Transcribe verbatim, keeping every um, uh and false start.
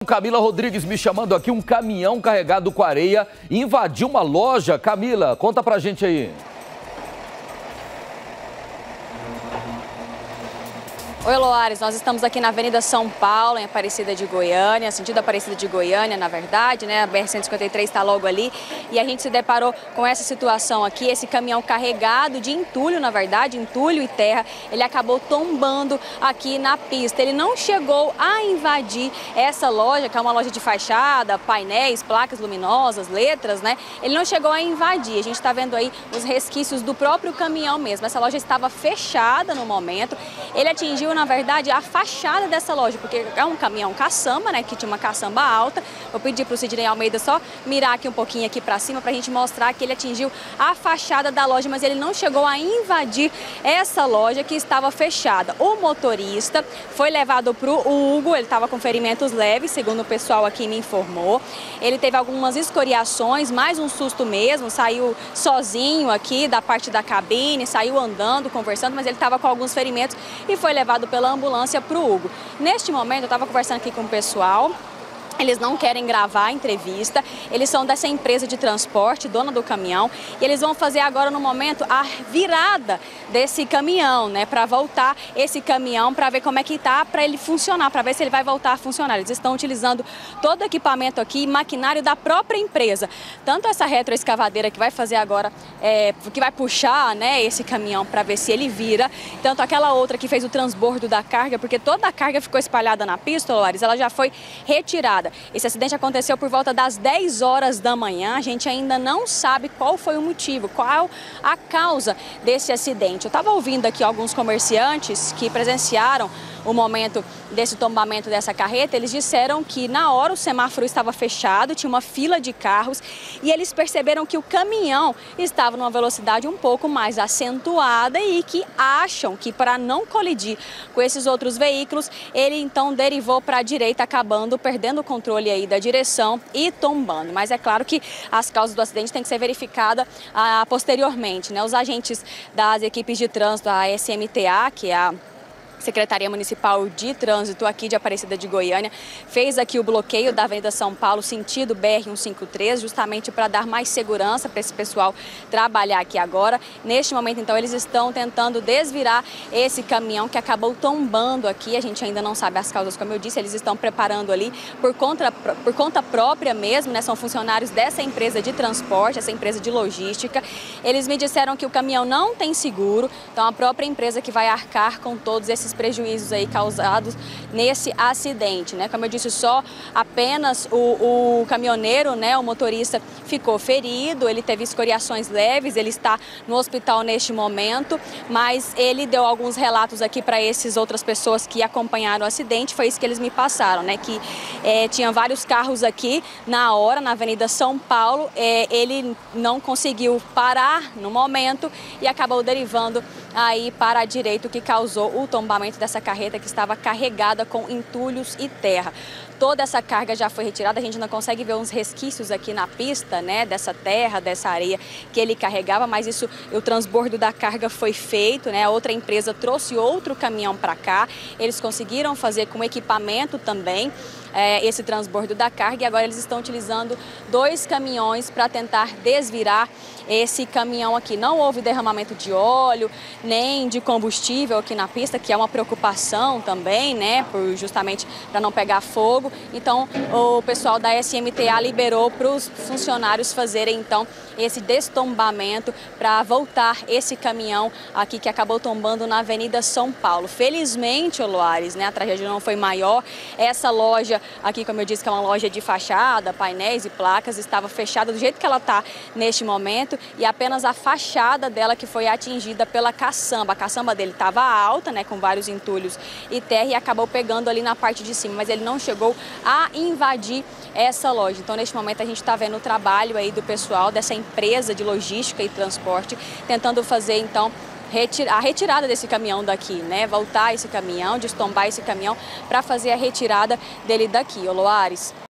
Camila Rodrigues me chamando aqui, um caminhão carregado com areia invadiu uma loja. Camila, conta pra gente aí. Oi, Loares, nós estamos aqui na Avenida São Paulo, em Aparecida de Goiânia, sentido Aparecida de Goiânia, na verdade, né? A B R cento e cinquenta e três está logo ali. E a gente se deparou com essa situação aqui, esse caminhão carregado de entulho, na verdade, entulho e terra, ele acabou tombando aqui na pista. Ele não chegou a invadir essa loja, que é uma loja de fachada, painéis, placas luminosas, letras, né? Ele não chegou a invadir. A gente está vendo aí os resquícios do próprio caminhão mesmo. Essa loja estava fechada no momento. Ele atingiu, na verdade, a fachada dessa loja, porque é um caminhão caçamba, né, que tinha uma caçamba alta. Vou pedir para o Sidney Almeida só mirar aqui um pouquinho aqui para cima para a gente mostrar que ele atingiu a fachada da loja, mas ele não chegou a invadir essa loja que estava fechada. O motorista foi levado para o Hugo, ele estava com ferimentos leves, segundo o pessoal aqui me informou. Ele teve algumas escoriações, mais um susto mesmo, saiu sozinho aqui da parte da cabine, saiu andando, conversando, mas ele estava com alguns ferimentos e foi levado pela ambulância para o Hugo. Neste momento, eu estava conversando aqui com o pessoal. Eles não querem gravar a entrevista, eles são dessa empresa de transporte, dona do caminhão, e eles vão fazer agora, no momento, a virada desse caminhão, né, para voltar esse caminhão, para ver como é que tá, para ele funcionar, para ver se ele vai voltar a funcionar. Eles estão utilizando todo o equipamento aqui, maquinário da própria empresa. Tanto essa retroescavadeira que vai fazer agora, é, que vai puxar, né, esse caminhão para ver se ele vira, tanto aquela outra que fez o transbordo da carga, porque toda a carga ficou espalhada na pista, Loares, ela já foi retirada. Esse acidente aconteceu por volta das dez horas da manhã. A gente ainda não sabe qual foi o motivo, qual a causa desse acidente. Eu estava ouvindo aqui alguns comerciantes que presenciaram o momento desse tombamento dessa carreta. Eles disseram que na hora o semáforo estava fechado, tinha uma fila de carros e eles perceberam que o caminhão estava numa velocidade um pouco mais acentuada e que acham que, para não colidir com esses outros veículos, ele então derivou para a direita, acabando perdendo o controle aí da direção e tombando. Mas é claro que as causas do acidente têm que ser verificadas ah, posteriormente, né? Os agentes das equipes de trânsito, a S M T A, que é a Secretaria Municipal de Trânsito aqui de Aparecida de Goiânia, fez aqui o bloqueio da Avenida São Paulo, sentido B R cento e cinquenta e três, justamente para dar mais segurança para esse pessoal trabalhar aqui agora. Neste momento, então, eles estão tentando desvirar esse caminhão que acabou tombando aqui. A gente ainda não sabe as causas, como eu disse, eles estão preparando ali por conta, por conta própria mesmo, né? São funcionários dessa empresa de transporte, essa empresa de logística. Eles me disseram que o caminhão não tem seguro, então a própria empresa que vai arcar com todos esses prejuízos aí causados nesse acidente, né? Como eu disse, só apenas o, o caminhoneiro, né, o motorista, ficou ferido, ele teve escoriações leves, ele está no hospital neste momento, mas ele deu alguns relatos aqui para essas outras pessoas que acompanharam o acidente. Foi isso que eles me passaram, né? Que é, tinha vários carros aqui na hora, na Avenida São Paulo, é, ele não conseguiu parar no momento e acabou derivando aí para a direita, o que causou o tombamento dessa carreta que estava carregada com entulhos e terra. Toda essa carga já foi retirada, a gente não consegue ver uns resquícios aqui na pista, né, dessa terra, dessa areia que ele carregava, mas isso, o transbordo da carga foi feito, né, a outra empresa trouxe outro caminhão para cá, eles conseguiram fazer com equipamento também é, esse transbordo da carga e agora eles estão utilizando dois caminhões para tentar desvirar esse caminhão aqui. Não houve derramamento de óleo, nem de combustível aqui na pista, que é uma preocupação também, né, por, justamente para não pegar fogo. Então, o pessoal da S M T A liberou para os funcionários fazerem, então, esse destombamento para voltar esse caminhão aqui que acabou tombando na Avenida São Paulo. Felizmente, Loares, né, a tragédia não foi maior. Essa loja aqui, como eu disse, que é uma loja de fachada, painéis e placas, estava fechada do jeito que ela está neste momento e apenas a fachada dela que foi atingida pela caçamba. A caçamba dele estava alta, né, com vários entulhos e terra e acabou pegando ali na parte de cima, mas ele não chegou a invadir essa loja. Então, neste momento, a gente está vendo o trabalho aí do pessoal dessa empresa de logística e transporte, tentando fazer, então, a retirada desse caminhão daqui, né? Voltar esse caminhão, destombar esse caminhão para fazer a retirada dele daqui, ô Loares.